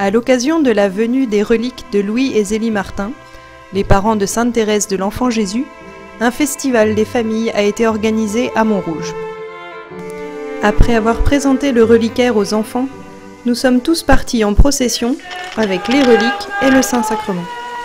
À l'occasion de la venue des reliques de Louis et Zélie Martin, les parents de Sainte Thérèse de l'Enfant Jésus, un festival des familles a été organisé à Montrouge. Après avoir présenté le reliquaire aux enfants, nous sommes tous partis en procession avec les reliques et le Saint-Sacrement.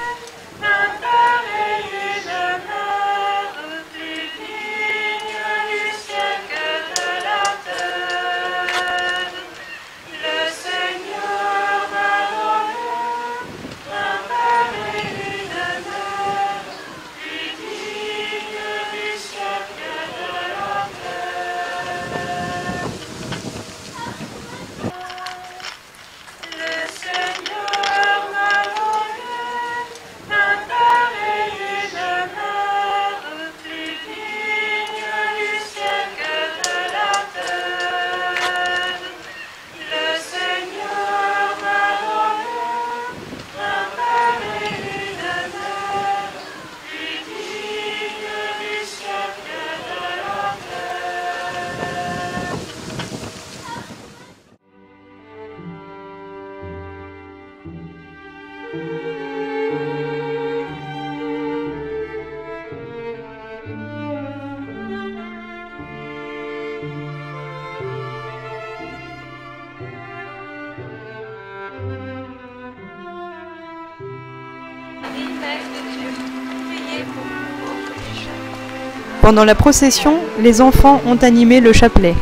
Pendant la procession, les enfants ont animé le chapelet.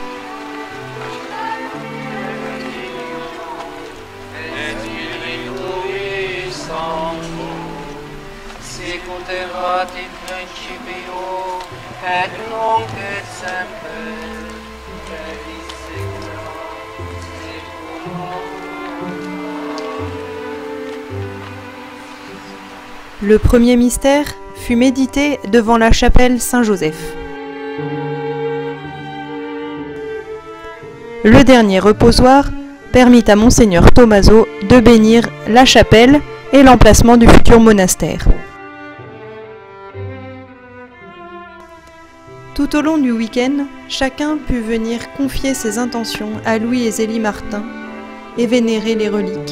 Le premier mystère fut médité devant la chapelle Saint-Joseph. Le dernier reposoir permit à Monseigneur Tommaso de bénir la chapelle et l'emplacement du futur monastère. Tout au long du week-end, chacun put venir confier ses intentions à Louis et Zélie Martin et vénérer les reliques.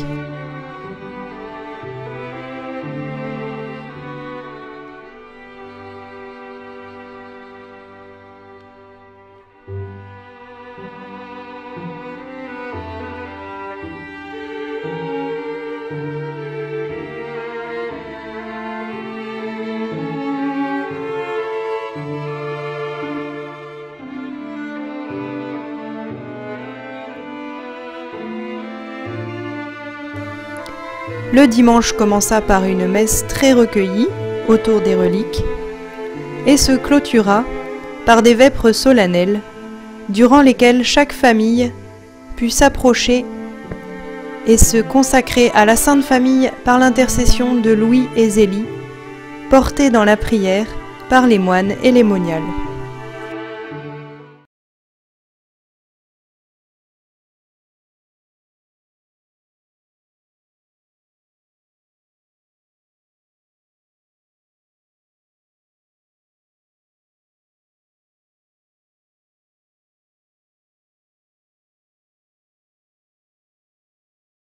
Le dimanche commença par une messe très recueillie autour des reliques et se clôtura par des vêpres solennelles durant lesquelles chaque famille put s'approcher et se consacrer à la Sainte Famille par l'intercession de Louis et Zélie, portés dans la prière par les moines et les moniales.